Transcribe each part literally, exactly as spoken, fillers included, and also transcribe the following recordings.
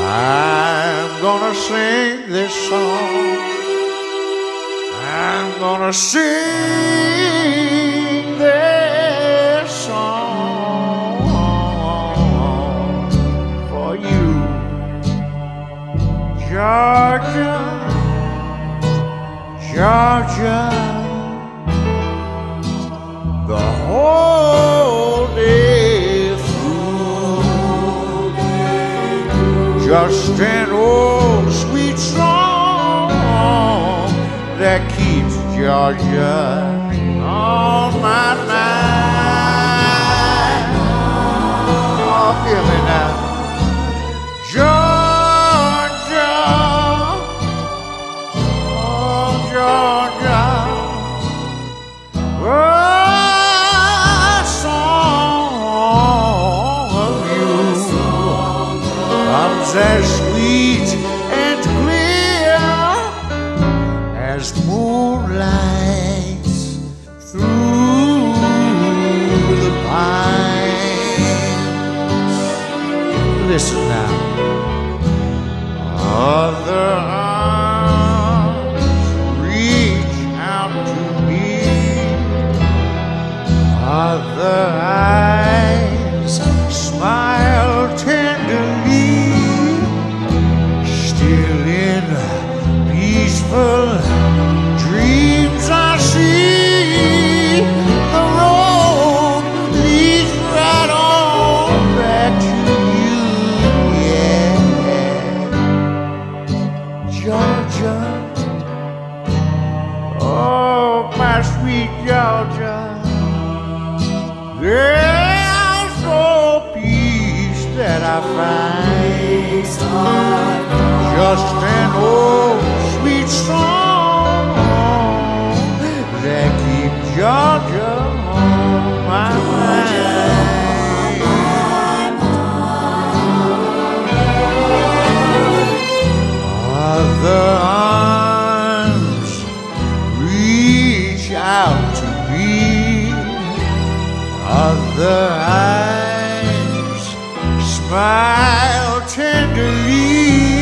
I'm gonna sing this song. I'm gonna sing this song for you, Georgia, Georgia. The whole day through, just an old sweet song that keeps Georgia on my mind. Oh, feel me now, Georgia, oh Georgia, oh, a song of you comes as sweet and clear as moonlight through the pines. Listen now. Other arms reach out to me. Other eyes smile tenderly. Still in peaceful dreams I see the road leads right on back to you, yeah. Georgia, oh my sweet Georgia, there's no peace that I find, just an old sweet song that keeps Georgia on my mind. Other arms reach out to me. Other eyes smile tenderly.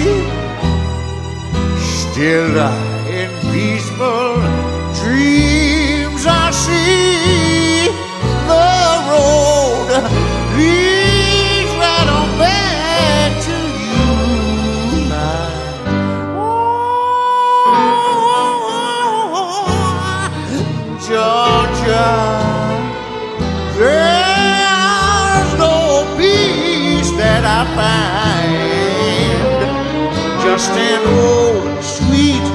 Still in peaceful dreams I see the road leads right on back to you. Oh, Georgia, there's no peace that I find, just an old sweet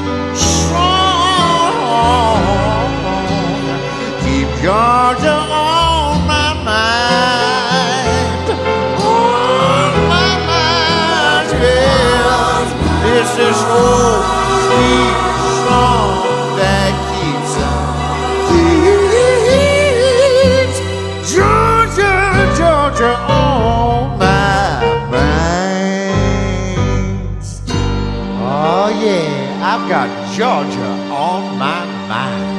song keep Georgia on my mind, on my mind, yeah. It's this old sweet song that keeps keeps Georgia, Georgia on my mind. Oh yeah, I've got Georgia on my mind.